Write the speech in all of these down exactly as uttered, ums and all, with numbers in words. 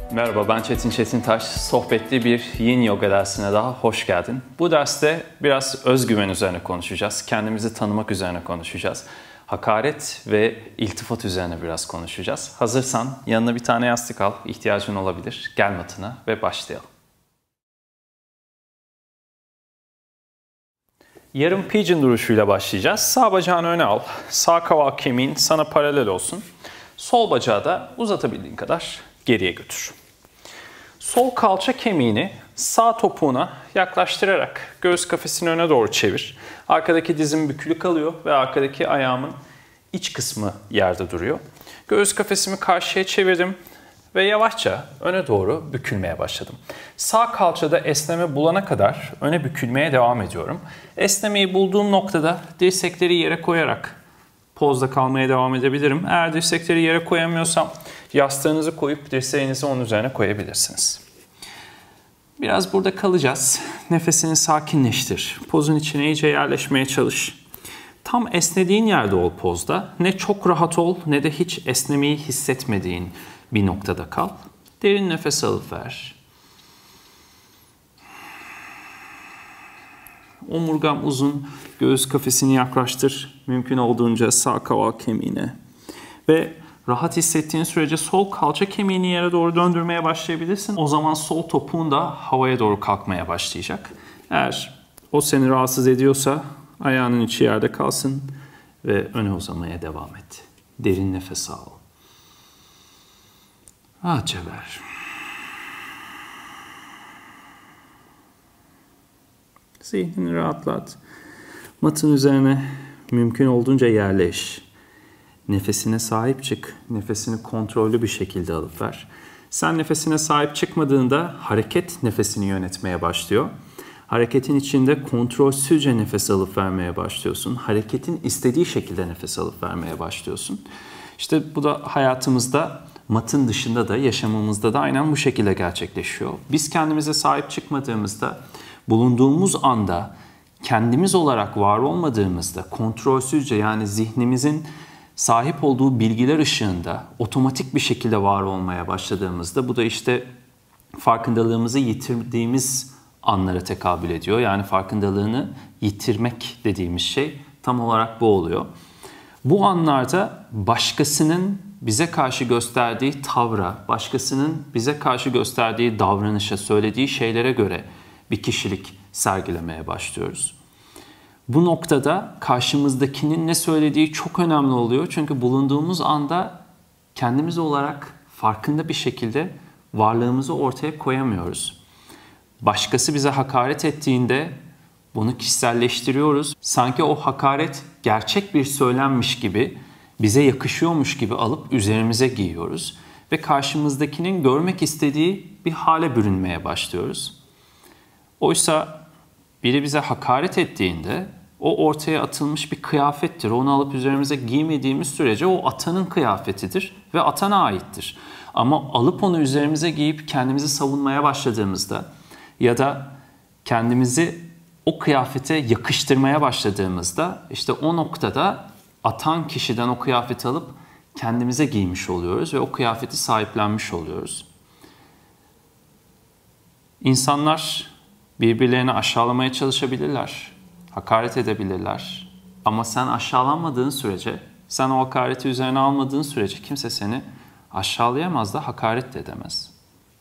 Merhaba, ben Çetin Çetintaş. Sohbetli bir Yin Yoga dersine daha hoş geldin. Bu derste biraz özgüven üzerine konuşacağız. Kendimizi tanımak üzerine konuşacağız. Hakaret ve iltifat üzerine biraz konuşacağız. Hazırsan yanına bir tane yastık al, ihtiyacın olabilir. Gel matına ve başlayalım. Yarım pigeon duruşuyla başlayacağız. Sağ bacağını öne al. Sağ kaval kemiğin sana paralel olsun. Sol bacağı da uzatabildiğin kadar geriye götür. Sol kalça kemiğini sağ topuğuna yaklaştırarak göğüs kafesini öne doğru çevir. Arkadaki dizim bükülü kalıyor ve arkadaki ayağımın iç kısmı yerde duruyor. Göğüs kafesimi karşıya çevirdim ve yavaşça öne doğru bükülmeye başladım. Sağ kalçada esneme bulana kadar öne bükülmeye devam ediyorum. Esnemeyi bulduğum noktada dirsekleri yere koyarak pozda kalmaya devam edebilirim. Eğer dirsekleri yere koyamıyorsam yastığınızı koyup dirseğinizi onun üzerine koyabilirsiniz. Biraz burada kalacağız. Nefesini sakinleştir. Pozun içine iyice yerleşmeye çalış. Tam esnediğin yerde ol pozda. Ne çok rahat ol ne de hiç esnemeyi hissetmediğin bir noktada kal. Derin nefes alıp ver. Omurgam uzun. Göğüs kafesini yaklaştır. Mümkün olduğunca sağ kaval kemiğine. Ve rahat hissettiğin sürece sol kalça kemiğini yere doğru döndürmeye başlayabilirsin. O zaman sol topuğun da havaya doğru kalkmaya başlayacak. Eğer o seni rahatsız ediyorsa ayağının içi yerde kalsın ve öne uzamaya devam et. Derin nefes al. Rahatça ver. Zihnini rahatlat. Matın üzerine mümkün olduğunca yerleş. Nefesine sahip çık. Nefesini kontrollü bir şekilde alıp ver. Sen nefesine sahip çıkmadığında hareket nefesini yönetmeye başlıyor. Hareketin içinde kontrolsüzce nefes alıp vermeye başlıyorsun. Hareketin istediği şekilde nefes alıp vermeye başlıyorsun. İşte bu da hayatımızda, matın dışında da, yaşamımızda da aynen bu şekilde gerçekleşiyor. Biz kendimize sahip çıkmadığımızda, bulunduğumuz anda, kendimiz olarak var olmadığımızda, kontrolsüzce yani zihnimizin sahip olduğu bilgiler ışığında otomatik bir şekilde var olmaya başladığımızda bu da işte farkındalığımızı yitirdiğimiz anlara tekabül ediyor. Yani farkındalığını yitirmek dediğimiz şey tam olarak bu oluyor. Bu anlarda başkasının bize karşı gösterdiği tavra, başkasının bize karşı gösterdiği davranışa, söylediği şeylere göre bir kişilik sergilemeye başlıyoruz. Bu noktada karşımızdakinin ne söylediği çok önemli oluyor. Çünkü bulunduğumuz anda kendimiz olarak farkında bir şekilde varlığımızı ortaya koyamıyoruz. Başkası bize hakaret ettiğinde bunu kişiselleştiriyoruz. Sanki o hakaret gerçek bir söylenmiş gibi, bize yakışıyormuş gibi alıp üzerimize giyiyoruz. Ve karşımızdakinin görmek istediği bir hale bürünmeye başlıyoruz. Oysa biri bize hakaret ettiğinde o ortaya atılmış bir kıyafettir. Onu alıp üzerimize giymediğimiz sürece o atanın kıyafetidir ve atana aittir. Ama alıp onu üzerimize giyip kendimizi savunmaya başladığımızda ya da kendimizi o kıyafete yakıştırmaya başladığımızda işte o noktada atan kişiden o kıyafeti alıp kendimize giymiş oluyoruz ve o kıyafeti sahiplenmiş oluyoruz. İnsanlar birbirlerini aşağılamaya çalışabilirler, hakaret edebilirler. Ama sen aşağılanmadığın sürece, sen o hakareti üzerine almadığın sürece kimse seni aşağılayamaz da hakaret de edemez.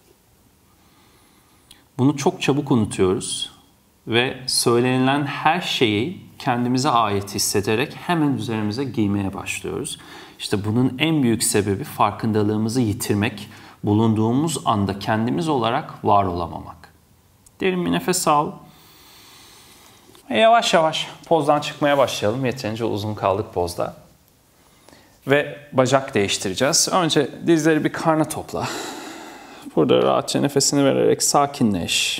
Bunu çok çabuk unutuyoruz ve söylenilen her şeyi kendimize ait hissederek hemen üzerimize giymeye başlıyoruz. İşte bunun en büyük sebebi farkındalığımızı yitirmek, bulunduğumuz anda kendimiz olarak var olamamak. Derin bir nefes al. Ve yavaş yavaş pozdan çıkmaya başlayalım. Yeterince uzun kaldık pozda. Ve bacak değiştireceğiz. Önce dizleri bir karna topla. Burada rahatça nefesini vererek sakinleş.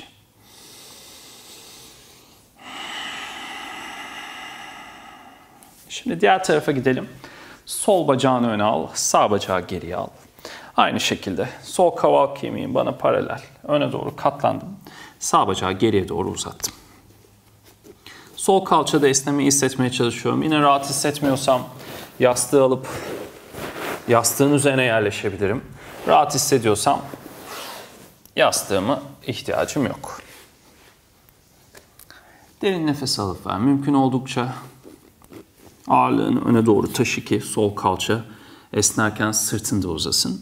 Şimdi diğer tarafa gidelim. Sol bacağını öne al, sağ bacağı geriye al. Aynı şekilde sol kaval kemiğim bana paralel. Öne doğru katlandım. Sağ bacağı geriye doğru uzattım. Sol kalçada esnemeyi hissetmeye çalışıyorum. Yine rahat hissetmiyorsam yastığı alıp yastığın üzerine yerleşebilirim. Rahat hissediyorsam yastığıma ihtiyacım yok. Derin nefes alıp ver. Mümkün oldukça ağırlığını öne doğru taşı ki sol kalça esnerken sırtın da uzasın.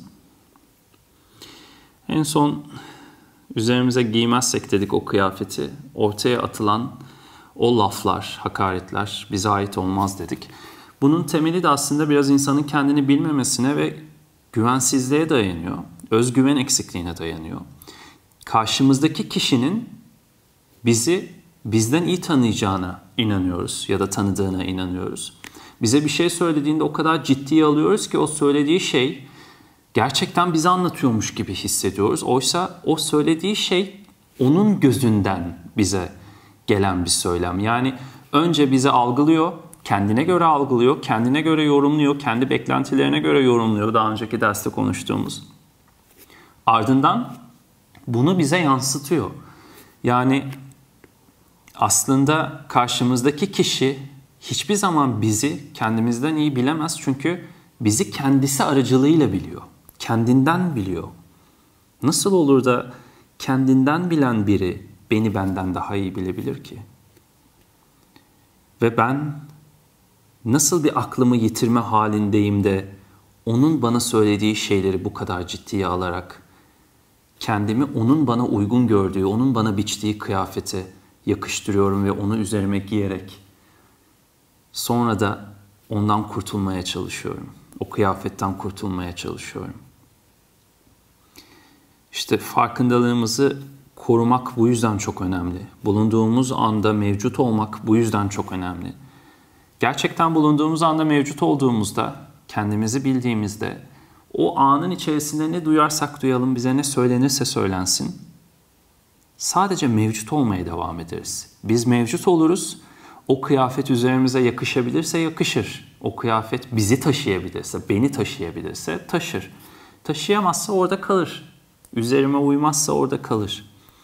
En son üzerimize giymezsek dedik o kıyafeti, ortaya atılan o laflar, hakaretler bize ait olmaz dedik. Bunun temeli de aslında biraz insanın kendini bilmemesine ve güvensizliğe dayanıyor. Özgüven eksikliğine dayanıyor. Karşımızdaki kişinin bizi bizden iyi tanıyacağına inanıyoruz ya da tanıdığına inanıyoruz. Bize bir şey söylediğinde o kadar ciddiye alıyoruz ki o söylediği şey gerçekten bize anlatıyormuş gibi hissediyoruz. Oysa o söylediği şey onun gözünden bize gelen bir söylem. Yani önce bizi algılıyor, kendine göre algılıyor, kendine göre yorumluyor, kendi beklentilerine göre yorumluyor. Daha önceki derste konuştuğumuz. Ardından bunu bize yansıtıyor. Yani aslında karşımızdaki kişi hiçbir zaman bizi kendimizden iyi bilemez. Çünkü bizi kendisi aracılığıyla biliyor. Kendinden biliyor. Nasıl olur da kendinden bilen biri beni benden daha iyi bilebilir ki? Ve ben nasıl bir aklımı yitirme halindeyim de onun bana söylediği şeyleri bu kadar ciddiye alarak kendimi onun bana uygun gördüğü, onun bana biçtiği kıyafete yakıştırıyorum ve onu üzerime giyerek sonra da ondan kurtulmaya çalışıyorum. O kıyafetten kurtulmaya çalışıyorum. İşte farkındalığımızı korumak bu yüzden çok önemli. Bulunduğumuz anda mevcut olmak bu yüzden çok önemli. Gerçekten bulunduğumuz anda mevcut olduğumuzda, kendimizi bildiğimizde, o anın içerisinde ne duyarsak duyalım, bize ne söylenirse söylensin, sadece mevcut olmaya devam ederiz. Biz mevcut oluruz, o kıyafet üzerimize yakışabilirse yakışır. O kıyafet bizi taşıyabilirse, beni taşıyabilirse taşır. Taşıyamazsa orada kalır. Üzerime uymazsa orada kalır.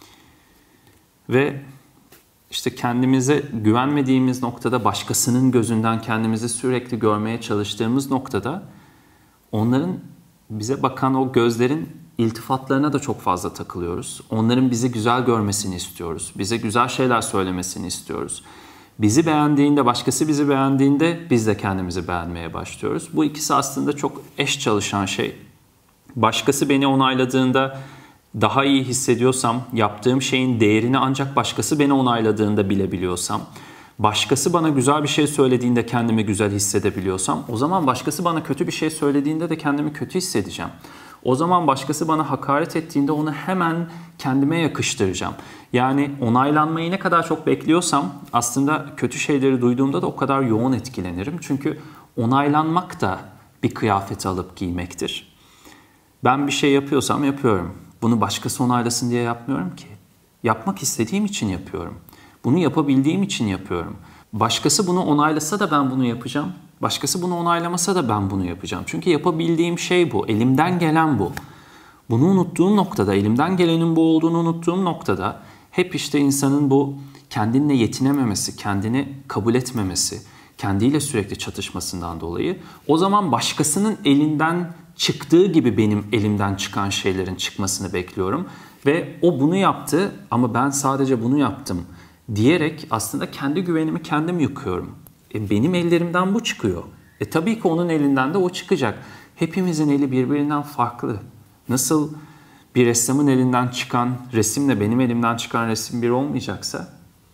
Ve işte kendimize güvenmediğimiz noktada, başkasının gözünden kendimizi sürekli görmeye çalıştığımız noktada onların bize bakan o gözlerin iltifatlarına da çok fazla takılıyoruz. Onların bizi güzel görmesini istiyoruz. Bize güzel şeyler söylemesini istiyoruz. Bizi beğendiğinde, başkası bizi beğendiğinde biz de kendimizi beğenmeye başlıyoruz. Bu ikisi aslında çok eş çalışan şey. Başkası beni onayladığında daha iyi hissediyorsam, yaptığım şeyin değerini ancak başkası beni onayladığında bilebiliyorsam, başkası bana güzel bir şey söylediğinde kendimi güzel hissedebiliyorsam, o zaman başkası bana kötü bir şey söylediğinde de kendimi kötü hissedeceğim. O zaman başkası bana hakaret ettiğinde onu hemen kendime yakıştıracağım. Yani onaylanmayı ne kadar çok bekliyorsam aslında kötü şeyleri duyduğumda da o kadar yoğun etkilenirim. Çünkü onaylanmak da bir kıyafeti alıp giymektir. Ben bir şey yapıyorsam yapıyorum. Bunu başkası onaylasın diye yapmıyorum ki. Yapmak istediğim için yapıyorum. Bunu yapabildiğim için yapıyorum. Başkası bunu onaylasa da ben bunu yapacağım. Başkası bunu onaylamasa da ben bunu yapacağım. Çünkü yapabildiğim şey bu. Elimden gelen bu. Bunu unuttuğum noktada, elimden gelenin bu olduğunu unuttuğum noktada hep işte insanın bu kendinle yetinememesi, kendini kabul etmemesi, kendiyle sürekli çatışmasından dolayı o zaman başkasının elinden çıktığı gibi benim elimden çıkan şeylerin çıkmasını bekliyorum. Ve o bunu yaptı ama ben sadece bunu yaptım diyerek aslında kendi güvenimi kendim yıkıyorum. E benim ellerimden bu çıkıyor. E tabii ki onun elinden de o çıkacak. Hepimizin eli birbirinden farklı. Nasıl bir ressamın elinden çıkan resimle benim elimden çıkan resim bir olmayacaksa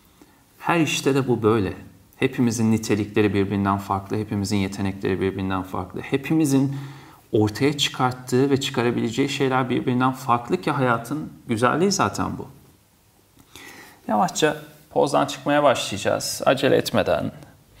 her işte de bu böyle. Hepimizin nitelikleri birbirinden farklı, hepimizin yetenekleri birbirinden farklı. Hepimizin ortaya çıkarttığı ve çıkarabileceği şeyler birbirinden farklı ki hayatın güzelliği zaten bu. Yavaşça pozdan çıkmaya başlayacağız. Acele etmeden.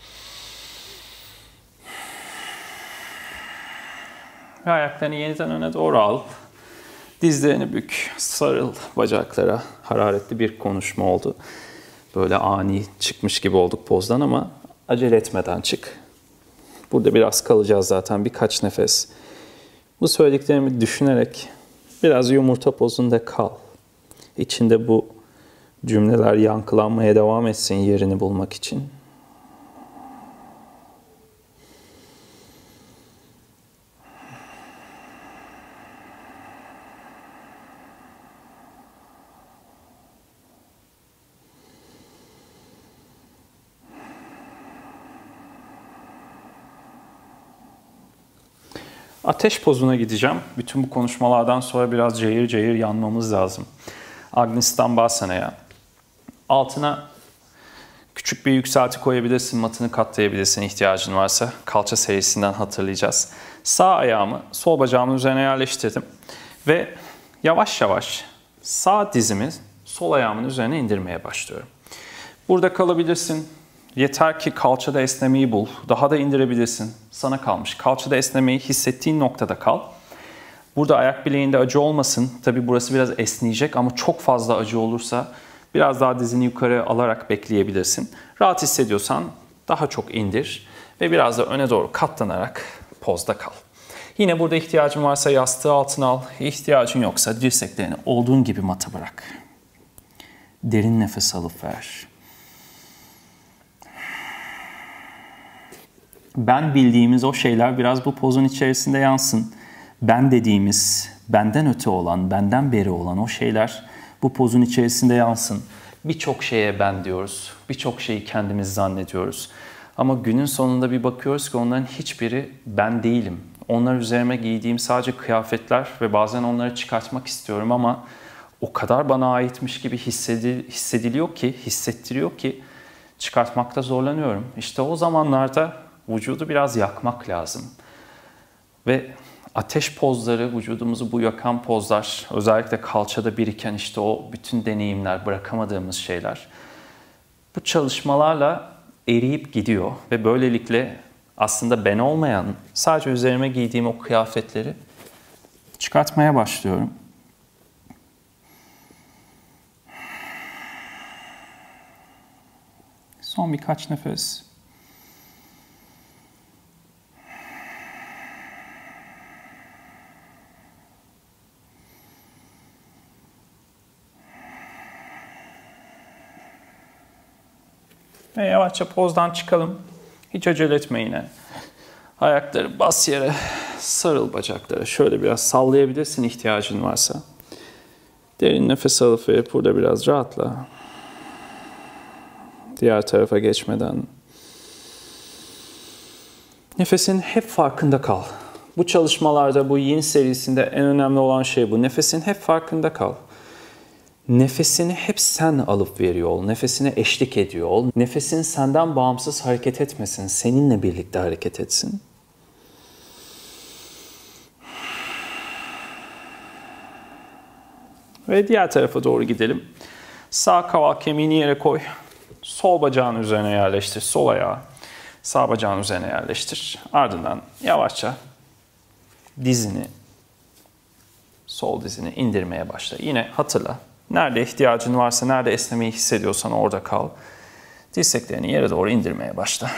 Ve ayaklarını yeniden öne doğru al. Dizlerini bük, sarıl bacaklara. Hararetli bir konuşma oldu. Böyle ani çıkmış gibi olduk pozdan ama acele etmeden çık. Burada biraz kalacağız zaten, birkaç nefes. Bu söylediklerimi düşünerek biraz yumurta pozunda kal. İçinde bu cümleler yankılanmaya devam etsin yerini bulmak için. Ateş pozuna gideceğim. Bütün bu konuşmalardan sonra biraz cayır cayır yanmamız lazım. Agni Stambhasana'ya. Altına küçük bir yükselti koyabilirsin, matını katlayabilirsin ihtiyacın varsa. Kalça serisinden hatırlayacağız. Sağ ayağımı sol bacağımın üzerine yerleştirdim. Ve yavaş yavaş sağ dizimi sol ayağımın üzerine indirmeye başlıyorum. Burada kalabilirsin. Yeter ki kalçada esnemeyi bul. Daha da indirebilirsin. Sana kalmış. Kalçada esnemeyi hissettiğin noktada kal. Burada ayak bileğinde acı olmasın. Tabi burası biraz esneyecek ama çok fazla acı olursa biraz daha dizini yukarı alarak bekleyebilirsin. Rahat hissediyorsan daha çok indir ve biraz da öne doğru katlanarak pozda kal. Yine burada ihtiyacın varsa yastığı altına al. İhtiyacın yoksa dirseklerini olduğun gibi mata bırak. Derin nefes alıp ver. Ben bildiğimiz o şeyler biraz bu pozun içerisinde yansın. Ben dediğimiz, benden öte olan, benden beri olan o şeyler bu pozun içerisinde yansın. Birçok şeye ben diyoruz, birçok şeyi kendimiz zannediyoruz. Ama günün sonunda bir bakıyoruz ki onların hiçbiri ben değilim. Onlar üzerime giydiğim sadece kıyafetler ve bazen onları çıkartmak istiyorum ama o kadar bana aitmiş gibi hissediliyor ki, hissettiriyor ki çıkartmakta zorlanıyorum. İşte o zamanlarda vücudu biraz yakmak lazım. Ve ateş pozları, vücudumuzu bu yakan pozlar, özellikle kalçada biriken işte o bütün deneyimler, bırakamadığımız şeyler, bu çalışmalarla eriyip gidiyor ve böylelikle aslında ben olmayan, sadece üzerime giydiğim o kıyafetleri çıkartmaya başlıyorum. Son birkaç nefes. Ve yavaşça pozdan çıkalım. Hiç acele etme yine. Ayakları bas yere, sarıl bacaklara. Şöyle biraz sallayabilirsin ihtiyacın varsa. Derin nefes alıp verip burada biraz rahatla. Diğer tarafa geçmeden. Nefesin hep farkında kal. Bu çalışmalarda, bu Yin serisinde en önemli olan şey bu. Nefesin hep farkında kal. Nefesini hep sen alıp veriyor ol. Nefesine eşlik ediyor ol. Nefesin senden bağımsız hareket etmesin. Seninle birlikte hareket etsin. Ve diğer tarafa doğru gidelim. Sağ kaval kemiğini yere koy. Sol bacağın üzerine yerleştir. Sol ayağı sağ bacağın üzerine yerleştir. Ardından yavaşça dizini, sol dizini indirmeye başla. Yine hatırla. Nerede ihtiyacın varsa, nerede esnemeyi hissediyorsan orada kal. Dirseklerini yere doğru indirmeye başla.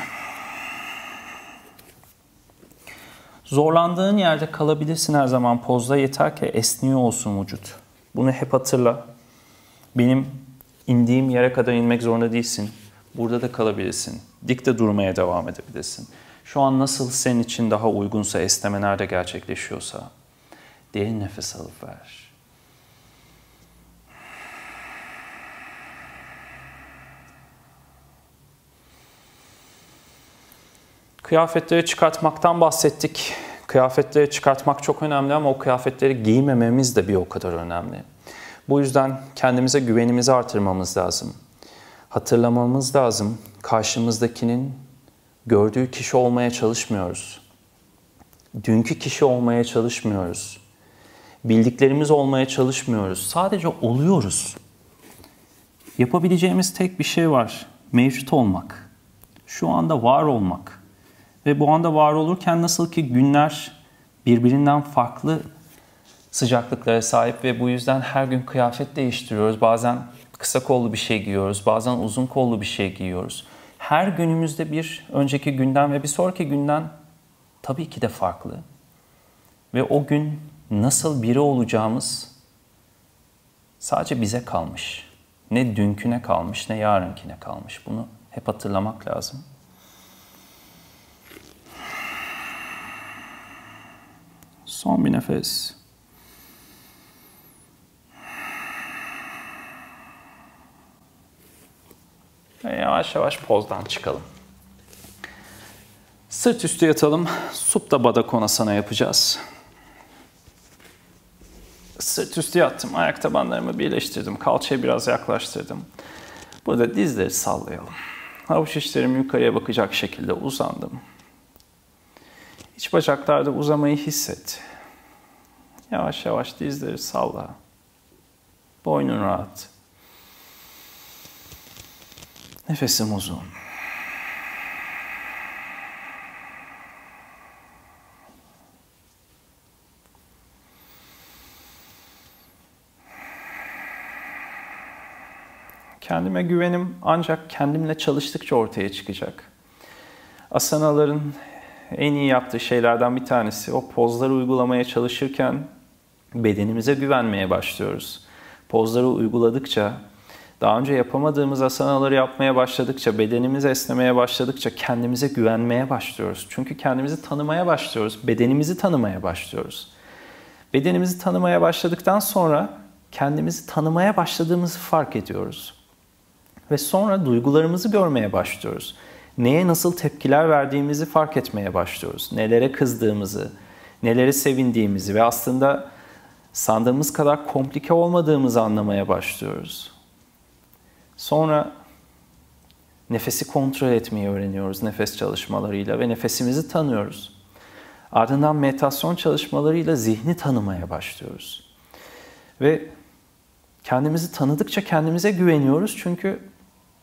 Zorlandığın yerde kalabilirsin her zaman pozda. Yeter ki esniyor olsun vücut. Bunu hep hatırla. Benim indiğim yere kadar inmek zorunda değilsin. Burada da kalabilirsin. Dikte durmaya devam edebilirsin. Şu an nasıl senin için daha uygunsa, esneme nerede gerçekleşiyorsa. Derin nefes alıp ver. Kıyafetleri çıkartmaktan bahsettik. Kıyafetleri çıkartmak çok önemli ama o kıyafetleri giymememiz de bir o kadar önemli. Bu yüzden kendimize güvenimizi artırmamız lazım. Hatırlamamız lazım. Karşımızdakinin gördüğü kişi olmaya çalışmıyoruz. Dünkü kişi olmaya çalışmıyoruz. Bildiklerimiz olmaya çalışmıyoruz. Sadece oluyoruz. Yapabileceğimiz tek bir şey var. Mevcut olmak. Şu anda var olmak. Ve bu anda var olurken nasıl ki günler birbirinden farklı sıcaklıklara sahip ve bu yüzden her gün kıyafet değiştiriyoruz. Bazen kısa kollu bir şey giyiyoruz, bazen uzun kollu bir şey giyiyoruz. Her günümüzde bir önceki günden ve bir sonraki günden tabii ki de farklı. Ve o gün nasıl biri olacağımız sadece bize kalmış. Ne dünküne kalmış, ne yarınkine kalmış. Bunu hep hatırlamak lazım. Son bir nefes. Ve yavaş yavaş pozdan çıkalım. Sırt üstü yatalım. Supta Baddha Konasana yapacağız. Sırt üstü yattım. Ayak tabanlarımı birleştirdim. Kalçayı biraz yaklaştırdım. Burada dizleri sallayalım. Avuç içlerim yukarıya bakacak şekilde uzandım. İç bacaklarda uzamayı hisset. Yavaş yavaş dizleri salla. Boynun rahat. Nefesim uzun. Kendime güvenim ancak kendimle çalıştıkça ortaya çıkacak. Asanaların en iyi yaptığı şeylerden bir tanesi o pozları uygulamaya çalışırken bedenimize güvenmeye başlıyoruz. Pozları uyguladıkça, daha önce yapamadığımız asanaları yapmaya başladıkça, bedenimiz esnemeye başladıkça kendimize güvenmeye başlıyoruz. Çünkü kendimizi tanımaya başlıyoruz, bedenimizi tanımaya başlıyoruz. Bedenimizi tanımaya başladıktan sonra kendimizi tanımaya başladığımızı fark ediyoruz. Ve sonra duygularımızı görmeye başlıyoruz. Neye nasıl tepkiler verdiğimizi fark etmeye başlıyoruz. Nelere kızdığımızı, nelere sevindiğimizi ve aslında sandığımız kadar komplike olmadığımızı anlamaya başlıyoruz. Sonra nefesi kontrol etmeyi öğreniyoruz nefes çalışmalarıyla ve nefesimizi tanıyoruz. Ardından meditasyon çalışmalarıyla zihni tanımaya başlıyoruz. Ve kendimizi tanıdıkça kendimize güveniyoruz çünkü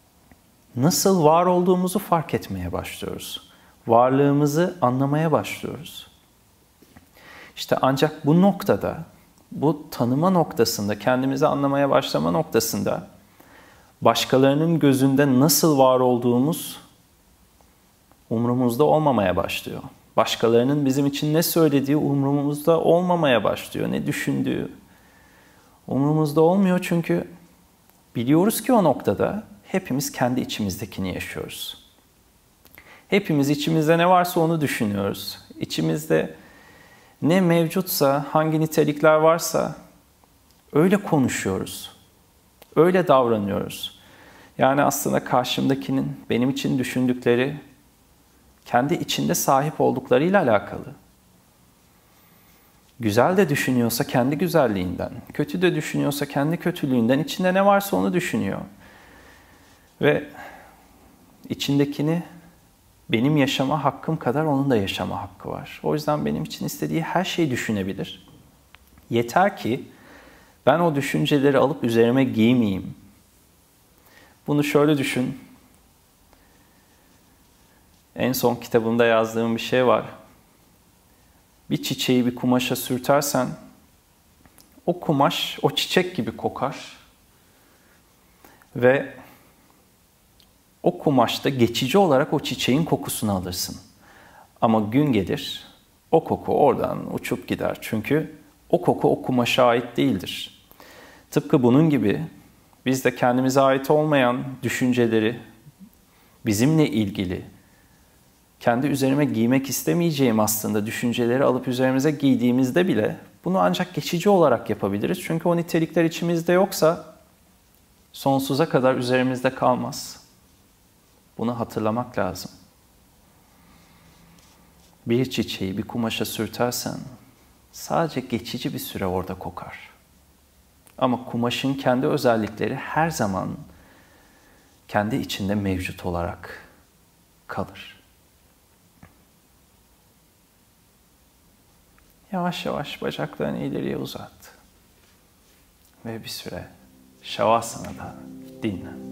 nasıl var olduğumuzu fark etmeye başlıyoruz. Varlığımızı anlamaya başlıyoruz. İşte ancak bu noktada, bu tanıma noktasında, kendimizi anlamaya başlama noktasında başkalarının gözünde nasıl var olduğumuz umrumuzda olmamaya başlıyor. Başkalarının bizim için ne söylediği umrumuzda olmamaya başlıyor, ne düşündüğü. Umrumuzda olmuyor çünkü biliyoruz ki o noktada hepimiz kendi içimizdekini yaşıyoruz. Hepimiz içimizde ne varsa onu düşünüyoruz. İçimizde ne mevcutsa, hangi nitelikler varsa öyle konuşuyoruz. Öyle davranıyoruz. Yani aslında karşımdakinin benim için düşündükleri kendi içinde sahip olduklarıyla alakalı. Güzel de düşünüyorsa kendi güzelliğinden, kötü de düşünüyorsa kendi kötülüğünden, içinde ne varsa onu düşünüyor. Ve içindekini benim yaşama hakkım kadar onun da yaşama hakkı var. O yüzden benim için istediği her şeyi düşünebilir. Yeter ki ben o düşünceleri alıp üzerime giymeyeyim. Bunu şöyle düşün. En son kitabımda yazdığım bir şey var. Bir çiçeği bir kumaşa sürtersen o kumaş o çiçek gibi kokar. Ve o kumaşta geçici olarak o çiçeğin kokusunu alırsın. Ama gün gelir, o koku oradan uçup gider. Çünkü o koku o kumaşa ait değildir. Tıpkı bunun gibi biz de kendimize ait olmayan düşünceleri, bizimle ilgili, kendi üzerime giymek istemeyeceğim aslında düşünceleri alıp üzerimize giydiğimizde bile bunu ancak geçici olarak yapabiliriz. Çünkü o nitelikler içimizde yoksa sonsuza kadar üzerimizde kalmaz. Bunu hatırlamak lazım. Bir çiçeği bir kumaşa sürtersen sadece geçici bir süre orada kokar. Ama kumaşın kendi özellikleri her zaman kendi içinde mevcut olarak kalır. Yavaş yavaş bacaklarını ileriye uzat. Ve bir süre Şavasana'da dinlen.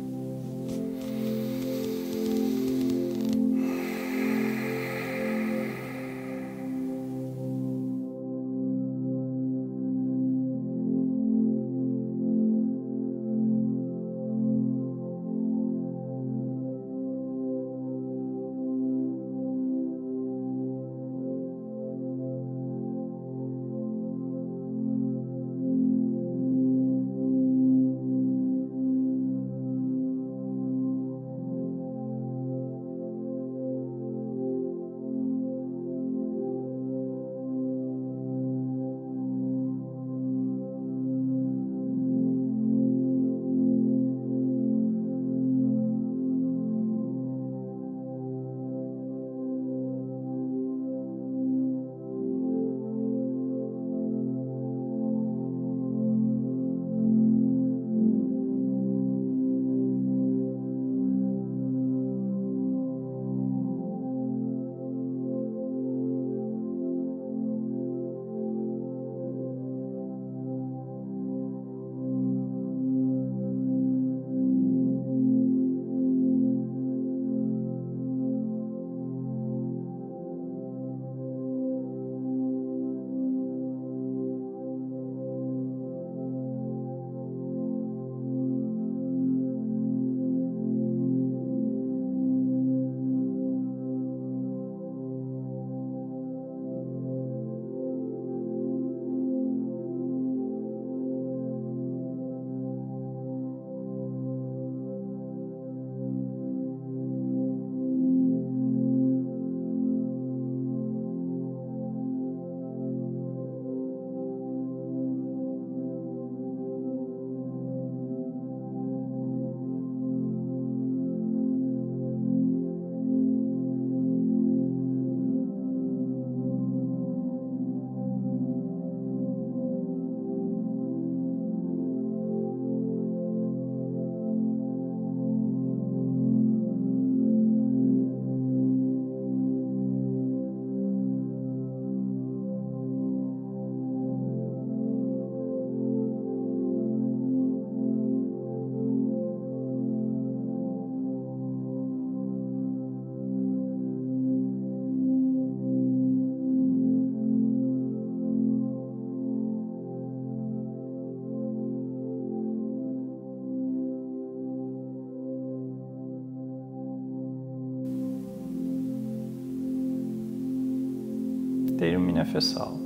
Derin bir nefes al.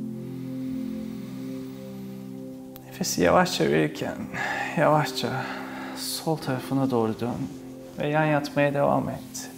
Nefesi yavaşça verirken yavaşça sol tarafına doğru dön ve yan yatmaya devam et.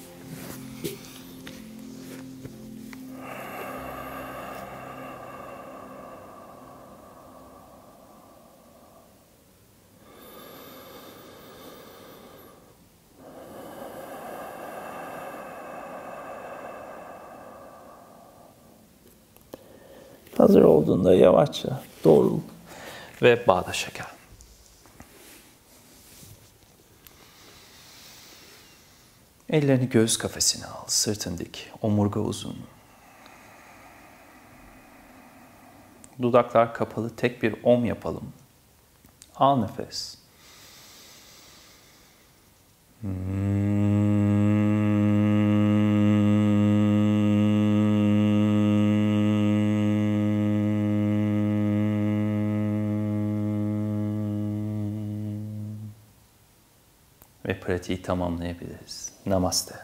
Hazır olduğunda yavaşça doğrul ve bağdaşa gel. Ellerini göğüs kafesine al, sırtın dik, omurga uzun. Dudaklar kapalı, tek bir om yapalım. Al nefes. Ve pratiği tamamlayabiliriz. Namaste.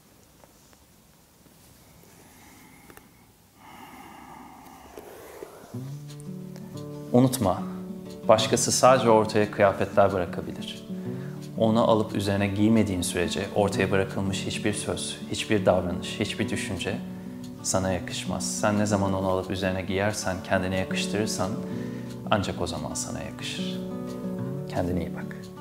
Unutma, başkası sadece ortaya kıyafetler bırakabilir. Onu alıp üzerine giymediğin sürece ortaya bırakılmış hiçbir söz, hiçbir davranış, hiçbir düşünce sana yakışmaz. Sen ne zaman onu alıp üzerine giyersen, kendine yakıştırırsan ancak o zaman sana yakışır. Kendine iyi bak.